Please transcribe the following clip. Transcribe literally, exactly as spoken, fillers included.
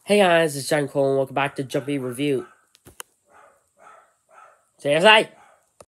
Hey guys, it's John Cole and welcome back to Jumpy Review. C S I!